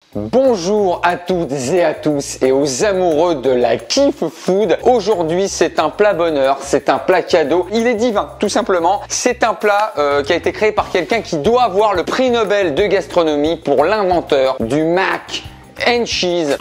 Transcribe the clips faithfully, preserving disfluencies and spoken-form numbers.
Bonjour à toutes et à tous et aux amoureux de la Kiff Food. Aujourd'hui c'est un plat bonheur, c'est un plat cadeau, il est divin tout simplement. C'est un plat euh, qui a été créé par quelqu'un qui doit avoir le prix Nobel de gastronomie pour l'inventeur du mac and cheese.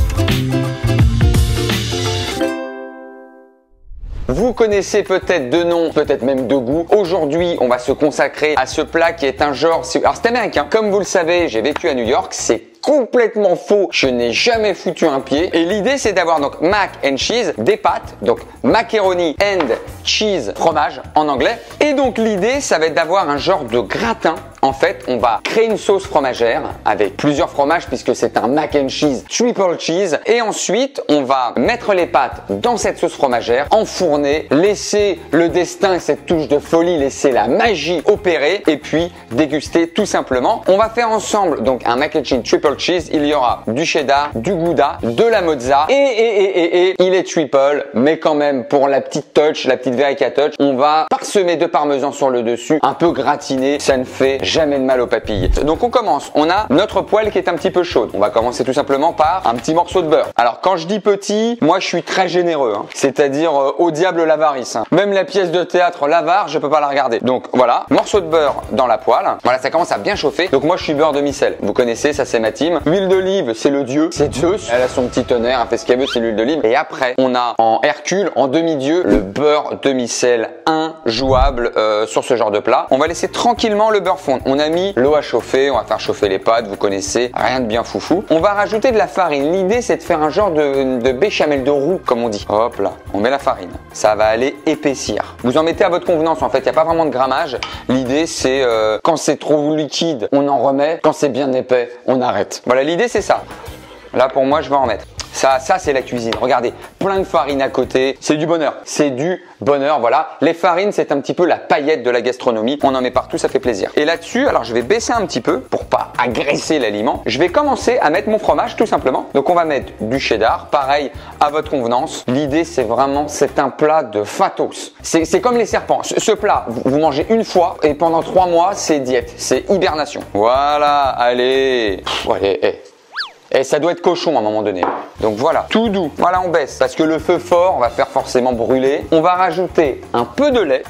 Vous connaissez peut-être de nom, peut-être même de goût. Aujourd'hui, on va se consacrer à ce plat qui est un genre... Alors c'est américain. Comme vous le savez, j'ai vécu à New York, c'est complètement faux. Je n'ai jamais foutu un pied. Et l'idée, c'est d'avoir donc mac and cheese, des pâtes, donc macaroni and cheese, fromage en anglais. Et donc l'idée, ça va être d'avoir un genre de gratin. En fait, on va créer une sauce fromagère avec plusieurs fromages puisque c'est un mac and cheese, triple cheese. Et ensuite, on va mettre les pâtes dans cette sauce fromagère, enfourner, laisser le destin, cette touche de folie, laisser la magie opérer et puis déguster tout simplement. On va faire ensemble donc un mac and cheese, triple cheese. Il y aura du cheddar, du gouda, de la mozza et, et, et, et, et il est triple, mais quand même pour la petite touch, la petite Verica touch, on va parsemer de parmesan sur le dessus, un peu gratiné, ça ne fait jamais de mal aux papilles. Donc on commence, on a notre poêle qui est un petit peu chaude. On va commencer tout simplement par un petit morceau de beurre. Alors quand je dis petit, moi je suis très généreux, hein. C'est-à-dire euh, au diable l'avarice. Hein. Même la pièce de théâtre l'avare, je peux pas la regarder. Donc voilà, morceau de beurre dans la poêle. Voilà, ça commence à bien chauffer. Donc moi je suis beurre demi-sel. Vous connaissez, ça c'est ma team. Huile d'olive, c'est le dieu, c'est Zeus. Elle a son petit tonnerre, elle fait ce qu'elle veut, c'est l'huile d'olive. Et après, on a en Hercule, en demi-dieu, le beurre demi-sel injouable euh, sur ce genre de plat. On va laisser tranquillement le beurre fondre. On a mis l'eau à chauffer, on va faire chauffer les pâtes, vous connaissez, rien de bien foufou. On va rajouter de la farine. L'idée, c'est de faire un genre de, de béchamel de roux, comme on dit. Hop là, on met la farine. Ça va aller épaissir. Vous en mettez à votre convenance, en fait, il n'y a pas vraiment de grammage. L'idée, c'est euh, quand c'est trop liquide, on en remet. Quand c'est bien épais, on arrête. Voilà, l'idée, c'est ça. Là, pour moi, je vais en mettre. Ça, ça c'est la cuisine. Regardez, plein de farine à côté. C'est du bonheur. C'est du bonheur, voilà. Les farines, c'est un petit peu la paillette de la gastronomie. On en met partout, ça fait plaisir. Et là-dessus, alors je vais baisser un petit peu pour pas agresser l'aliment. Je vais commencer à mettre mon fromage, tout simplement. Donc on va mettre du cheddar, pareil, à votre convenance. L'idée, c'est vraiment, c'est un plat de fatos. C'est comme les serpents. Ce, ce plat, vous, vous mangez une fois et pendant trois mois, c'est diète, c'est hibernation. Voilà, allez. Pff, allez, hey. Et ça doit être cochon à un moment donné. Donc voilà, tout doux. Voilà, on baisse parce que le feu fort va faire forcément brûler. On va rajouter un peu de lait.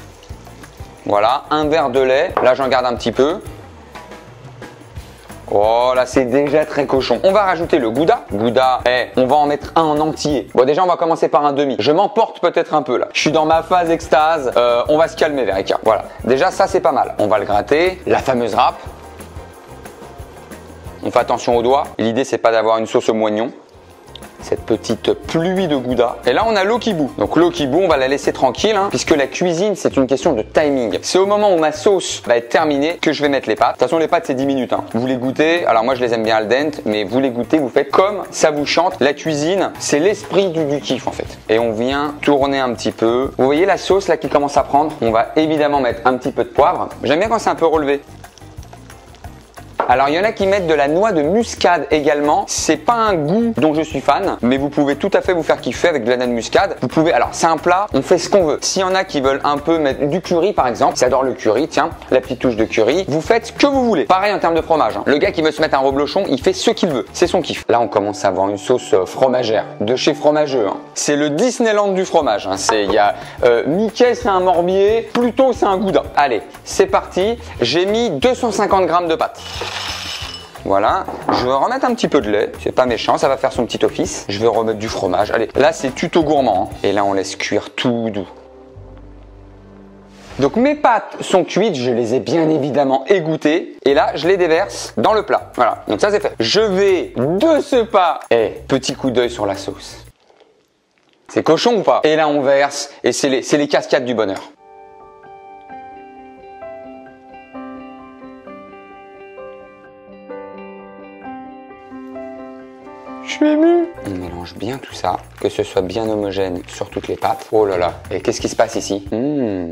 Voilà, un verre de lait. Là, j'en garde un petit peu. Oh là, c'est déjà très cochon. On va rajouter le gouda. Gouda, eh, on va en mettre un en entier. Bon, déjà, on va commencer par un demi. Je m'emporte peut-être un peu là. Je suis dans ma phase extase. Euh, on va se calmer, Verica. Voilà. Déjà, ça, c'est pas mal. On va le gratter. La fameuse râpe. On fait attention aux doigts. L'idée, c'est pas d'avoir une sauce au moignon. Cette petite pluie de gouda. Et là, on a l'eau qui bout. Donc l'eau qui bout, on va la laisser tranquille, hein, puisque la cuisine, c'est une question de timing. C'est au moment où ma sauce va être terminée que je vais mettre les pâtes. De toute façon, les pâtes, c'est dix minutes. Hein. Vous les goûtez. Alors moi, je les aime bien al dente, mais vous les goûtez, vous faites comme ça vous chante. La cuisine, c'est l'esprit du, du kiff, en fait. Et on vient tourner un petit peu. Vous voyez la sauce là qui commence à prendre? On va évidemment mettre un petit peu de poivre. J'aime bien quand c'est un peu relevé. Alors il y en a qui mettent de la noix de muscade également. C'est pas un goût dont je suis fan, mais vous pouvez tout à fait vous faire kiffer avec de la noix de muscade. Vous pouvez, alors c'est un plat, on fait ce qu'on veut. S'il y en a qui veulent un peu mettre du curry par exemple, ils adorent le curry, tiens, la petite touche de curry. Vous faites ce que vous voulez. Pareil en termes de fromage. Hein. Le gars qui veut se mettre un reblochon, il fait ce qu'il veut. C'est son kiff. Là on commence à avoir une sauce fromagère de chez Fromageux. Hein. C'est le Disneyland du fromage. Hein. C'est, il y a euh, Mickey, c'est un Morbier, Pluto, c'est un Gouda. Allez, c'est parti. J'ai mis deux cent cinquante grammes de pâtes. Voilà, je vais remettre un petit peu de lait, c'est pas méchant, ça va faire son petit office. Je vais remettre du fromage, allez, là c'est tuto gourmand, hein. Et là on laisse cuire tout doux. Donc mes pâtes sont cuites, je les ai bien évidemment égouttées. Et là, je les déverse dans le plat. Voilà, donc ça c'est fait. Je vais de ce pas, et petit coup d'œil sur la sauce. C'est cochon ou pas? Et là on verse, et c'est les, c'est les cascades du bonheur. Je suis ému. On mélange bien tout ça, que ce soit bien homogène sur toutes les pâtes. Oh là là, et qu'est-ce qui se passe ici? mmh.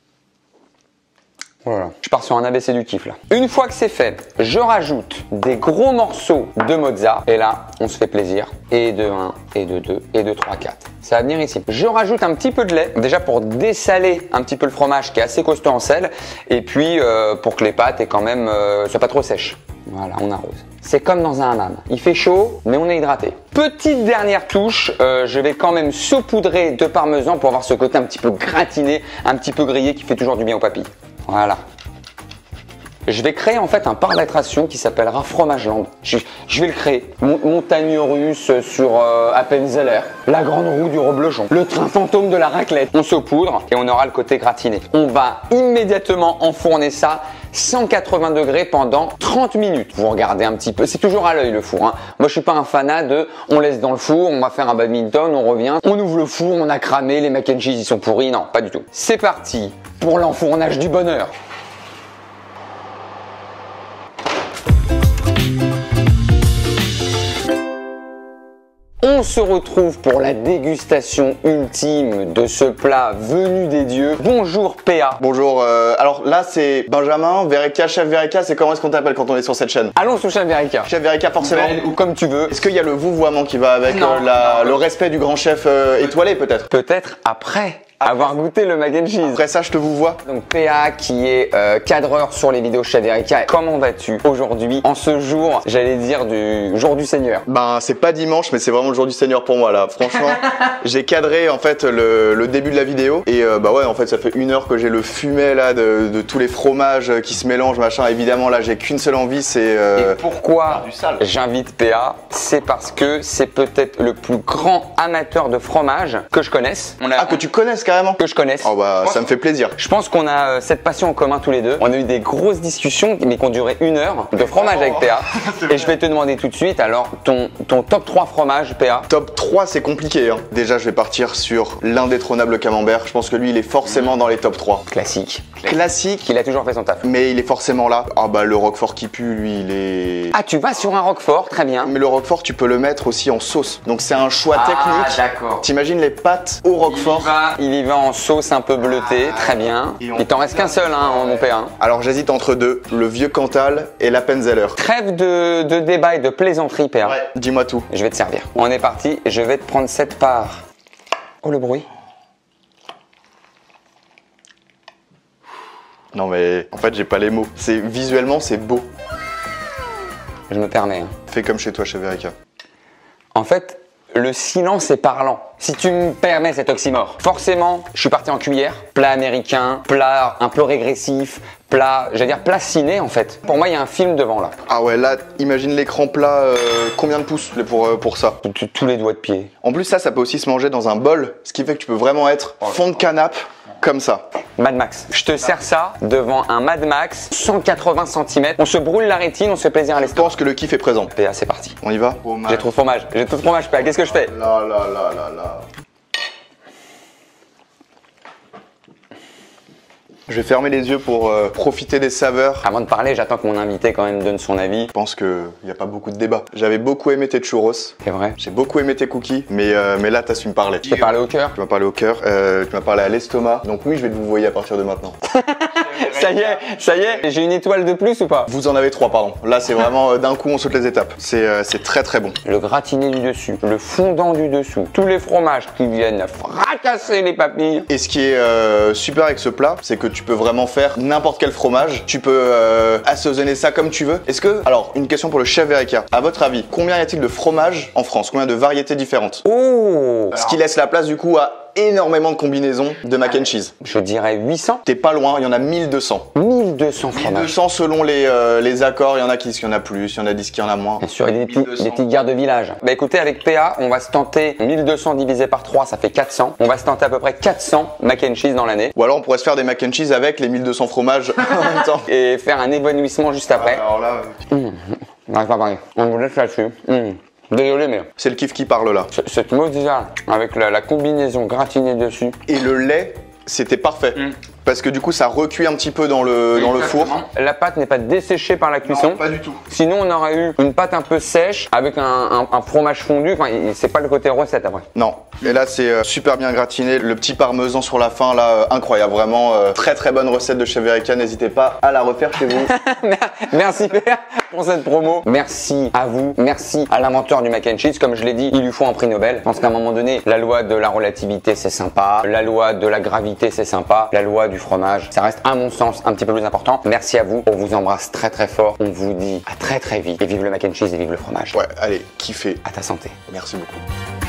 Voilà. Je pars sur un A B C du kiff là. Une fois que c'est fait, je rajoute des gros morceaux de mozza. Et là, on se fait plaisir. Et de un, et de deux, et de trois, quatre. Ça va venir ici. Je rajoute un petit peu de lait, déjà pour dessaler un petit peu le fromage qui est assez costaud en sel. Et puis, euh, pour que les pâtes aient quand même, euh, soient pas trop sèches. Voilà, on arrose. C'est comme dans un hammam. Il fait chaud, mais on est hydraté. Petite dernière touche, euh, je vais quand même saupoudrer de parmesan pour avoir ce côté un petit peu gratiné, un petit peu grillé qui fait toujours du bien aux papilles. Voilà. Je vais créer en fait un parc d'attraction qui s'appellera Fromageland. Je, je vais le créer. Mon, montagne russe sur euh, Appenzeller, la grande roue du reblochon, le train fantôme de la raclette. On saupoudre et on aura le côté gratiné. On va immédiatement enfourner ça cent quatre-vingts degrés pendant trente minutes. Vous regardez un petit peu, c'est toujours à l'œil le four. Hein. Moi je suis pas un fanat de on laisse dans le four, on va faire un badminton, on revient, on ouvre le four, on a cramé, les mac and cheese ils sont pourris. Non, pas du tout. C'est parti pour l'enfournage du bonheur. On se retrouve pour la dégustation ultime de ce plat venu des dieux. Bonjour P A. Bonjour, euh, alors là c'est Benjamin, Vereka, Chef Vereka, c'est comment est-ce qu'on t'appelle quand on est sur cette chaîne? Allons sur Chef Vereka. Chef Vereka forcément. Ou comme tu veux. Est-ce qu'il y a le vouvoiement qui va avec non, euh, la, non, le respect du grand chef euh, étoilé peut-être? Peut-être après avoir goûté le mac and cheese. Après ça je te vous vois. Donc P A qui est euh, cadreur sur les vidéos Chef Vereka. Comment vas-tu aujourd'hui en ce jour, j'allais dire du jour du Seigneur? Ben c'est pas dimanche mais c'est vraiment le jour du Seigneur pour moi là. Franchement, j'ai cadré en fait le, le début de la vidéo et euh, bah ouais en fait ça fait une heure que j'ai le fumet là de, de tous les fromages qui se mélangent machin. Évidemment là j'ai qu'une seule envie, c'est euh, et pourquoi j'invite P A, c'est parce que c'est peut-être le plus grand amateur de fromage que je connaisse. On a... Ah que tu connaisses carrément? Que je connaisse. Oh bah ça me fait plaisir. Je pense qu'on a euh, cette passion en commun tous les deux. On a eu des grosses discussions mais qui ont duré une heure de fromage avec P A. Et je vais te demander tout de suite alors ton, ton top trois fromage P A. Top trois c'est compliqué hein. Déjà je vais partir sur l'indétrônable camembert. Je pense que lui il est forcément mmh. dans les top trois. Classique. Classique. Il a toujours fait son taf. Mais il est forcément là. Ah bah le roquefort qui pue lui il est... Ah tu vas sur un roquefort, très bien. Mais le roquefort tu peux le mettre aussi en sauce. Donc c'est un choix ah, technique. D'accord. T'imagines les pâtes au roquefort. Il y va, il y va en sauce un peu bleutée, ah, très bien. Il t'en reste qu'un seul hein, ouais. mon P A. Alors j'hésite entre deux, le vieux Cantal et l'Appenzeller. Trêve de, de débat et de plaisanterie P A. Ouais, dis-moi tout. Je vais te servir. On est parti, je vais te prendre cette part. Oh le bruit. Non mais en fait j'ai pas les mots. C'est visuellement c'est beau. Je me permets. Hein. Fais comme chez toi chez Vereka. En fait, le silence est parlant. Si tu me permets cet oxymore. Forcément, je suis parti en cuillère. Plat américain, plat un peu régressif, plat, j'allais dire plat ciné en fait. Pour moi, il y a un film devant là. Ah ouais, là, imagine l'écran plat, euh, combien de pouces pour, euh, pour ça? Tous les doigts de pied. En plus, ça, ça peut aussi se manger dans un bol, ce qui fait que tu peux vraiment être fond de canapé. Comme ça. Mad Max. Je te sers ça devant un Mad Max, cent quatre-vingts centimètres. On se brûle la rétine, on se fait plaisir à l'estomac. Je pense que le kiff est présent. P A, c'est parti. On y va? J'ai trop de fromage. J'ai trop de fromage, P A. Qu'est-ce que je fais? Là, là, là, là, là. Je vais fermer les yeux pour euh, profiter des saveurs. Avant de parler, j'attends que mon invité quand même donne son avis. Je pense qu'il n'y a pas beaucoup de débat. J'avais beaucoup aimé tes churros. C'est vrai. J'ai beaucoup aimé tes cookies, mais, euh, mais là, t'as su me parler. Je t'ai parlé au cœur. Tu m'as parlé au cœur, euh, tu m'as parlé à l'estomac. Donc oui, je vais te vous voyer à partir de maintenant. Ça y est, ça y est, j'ai une étoile de plus ou pas? Vous en avez trois, pardon. Là, c'est vraiment euh, d'un coup, on saute les étapes. C'est euh, très très bon. Le gratiné du dessus, le fondant du dessous, tous les fromages qui viennent fracasser les papilles. Et ce qui est euh, super avec ce plat, c'est que tu peux vraiment faire n'importe quel fromage. Tu peux euh, assaisonner ça comme tu veux. Est-ce que... Alors, une question pour le chef Vereka. À votre avis, combien y a-t-il de fromages en France? Combien de variétés différentes? Oh! Ce qui laisse la place du coup à énormément de combinaisons de mac and cheese. Je dirais huit cents. T'es pas loin, il y en a mille deux cents. mille deux cents fromages. mille deux cents selon les, euh, les accords, il y en a qui il y en a plus, il y en a dix qui en a moins. Bien sûr, il y a des, petits, des petites guerres de village. Bah écoutez, avec P A, on va se tenter mille deux cents divisé par trois, ça fait quatre cents. On va se tenter à peu près quatre cents mac and cheese dans l'année. Ou alors on pourrait se faire des mac and cheese avec les mille deux cents fromages en même temps. Et faire un évanouissement juste après. Alors là... Mmh. On va pas parler. On vous laisse là-dessus. Mmh. Désolé, mais c'est le kiff qui parle là. Cette mozzarella avec la, la combinaison gratinée dessus. Et le lait, c'était parfait. Mm. Parce que du coup, ça recuit un petit peu dans le, dans le four. La pâte n'est pas desséchée par la cuisson. Non, pas du tout. Sinon, on aurait eu une pâte un peu sèche avec un, un, un fromage fondu. Enfin, c'est pas le côté recette après. Non, Et là c'est euh, super bien gratiné, le petit parmesan sur la fin là, euh, incroyable, vraiment euh, très très bonne recette de Chef Erica, n'hésitez pas à la refaire chez vous. Merci Père pour cette promo. Merci à vous, merci à l'inventeur du mac and cheese. Comme je l'ai dit, il lui faut un prix Nobel. Je pense qu'à un moment donné, la loi de la relativité c'est sympa, la loi de la gravité c'est sympa, la loi du fromage, ça reste à mon sens un petit peu plus important. Merci à vous, on vous embrasse très très fort, on vous dit à très très vite et vive le mac and cheese et vive le fromage. Ouais, allez, kiffez. À ta santé. Merci beaucoup.